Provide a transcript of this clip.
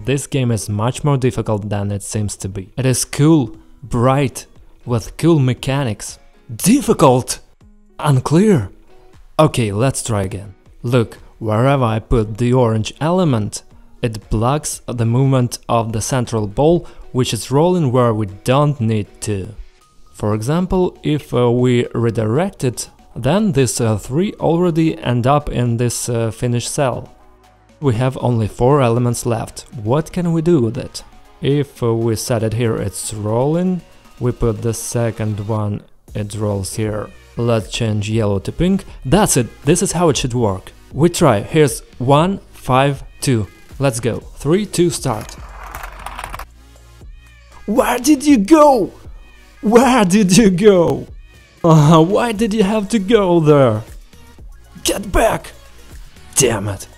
this game is much more difficult than it seems to be. It is cool, bright, with cool mechanics. Difficult! Unclear? Okay, let's try again. Look, wherever I put the orange element, it blocks the movement of the central ball, which is rolling where we don't need to. For example, if we redirect it, then these 3 already end up in this finished cell. We have only 4 elements left. What can we do with it? If we set it here, it's rolling. We put the second one, it rolls here. Let's change yellow to pink. That's it, this is how it should work. We try, here's 1, 5, 2. Let's go. 3, 2, start. Where did you go? Where did you go? Why did you have to go there? Get back! Damn it.